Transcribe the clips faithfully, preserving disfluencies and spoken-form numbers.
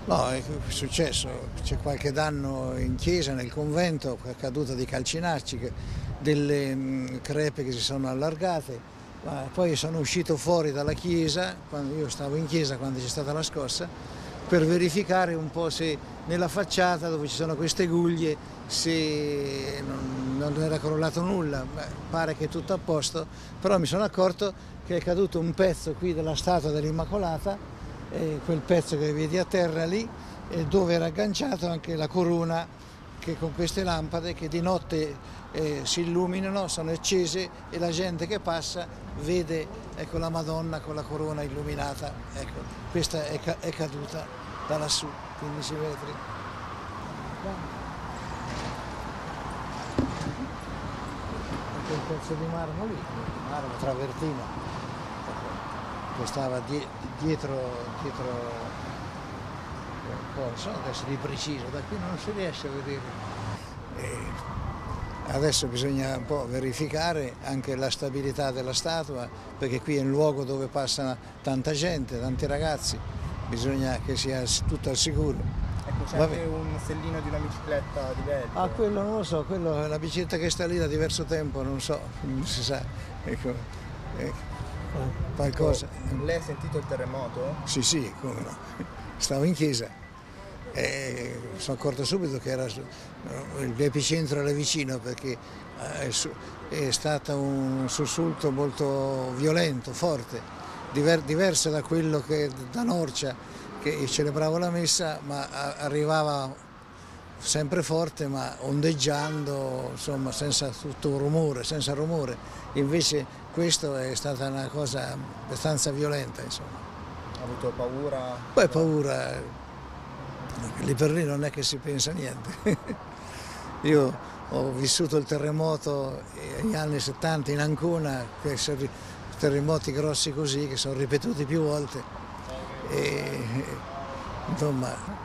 No, è successo, c'è qualche danno in chiesa, nel convento, caduta di calcinacci, che- delle mh, crepe che si sono allargate, ma poi sono uscito fuori dalla chiesa, quando io stavo in chiesa quando c'è stata la scossa, per verificare un po' se nella facciata dove ci sono queste guglie, se non, non era crollato nulla. Beh, pare che è tutto a posto, però mi sono accorto che è caduto un pezzo qui della statua dell'Immacolata, eh, quel pezzo che vedi a terra lì, eh, dove era agganciato anche la corona, che con queste lampade che di notte eh, si illuminano, sono accese e la gente che passa vede, ecco, la Madonna con la corona illuminata. Ecco, questa è, ca- è caduta da lassù, quindici metri. Anche il pezzo di marmo lì, marmo travertino, che stava die- dietro, dietro, non so adesso di preciso, da qui non si riesce a vedere. E adesso bisogna un po' verificare anche la stabilità della statua, perché qui è un luogo dove passa tanta gente, tanti ragazzi, bisogna che sia tutto al sicuro. Ecco, c'è anche un sellino di una bicicletta di Veltro. Ah, quello non lo so, quello è la bicicletta che sta lì da diverso tempo, non so, non si sa. Ecco, ecco, qualcosa. Lei ha sentito il terremoto? Sì, sì, come no. Stavo in chiesa e mi sono accorto subito che era l'epicentro era vicino, perché è stato un sussulto molto violento, forte, diver, diverso da quello che da Norcia, che celebravo la messa, ma arrivava sempre forte, ma ondeggiando, insomma, senza tutto rumore, senza rumore. Invece questo è stata una cosa abbastanza violenta, insomma. Ha avuto paura? Poi paura, lì per lì non è che si pensa niente. Io ho vissuto il terremoto negli anni settanta in Ancona, terremoti grossi così che sono ripetuti più volte. E, insomma,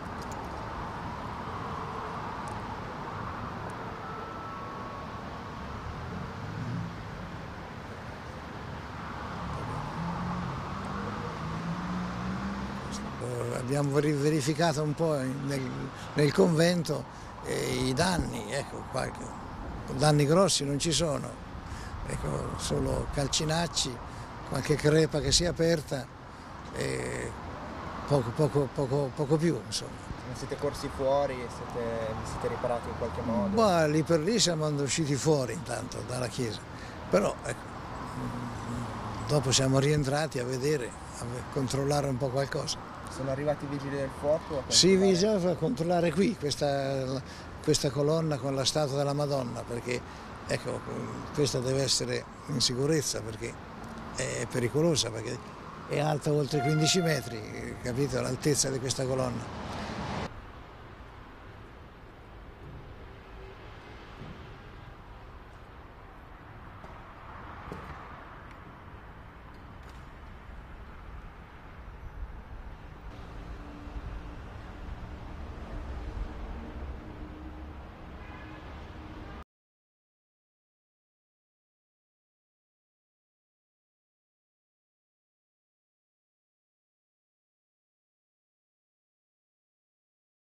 abbiamo verificato un po' nel, nel convento eh, i danni, ecco, qualche, danni grossi non ci sono, ecco, solo calcinacci, qualche crepa che si è aperta e poco, poco, poco, poco più, insomma. Non siete corsi fuori, siete, vi siete riparati in qualche modo? Ma lì per lì siamo usciti fuori intanto dalla chiesa, però ecco, dopo siamo rientrati a vedere, a controllare un po' qualcosa. Sono arrivati i vigili del fuoco? A sì, bisogna controllare qui questa, questa colonna con la statua della Madonna, perché ecco, questa deve essere in sicurezza, perché è pericolosa, perché è alta oltre quindici metri, capito l'altezza di questa colonna.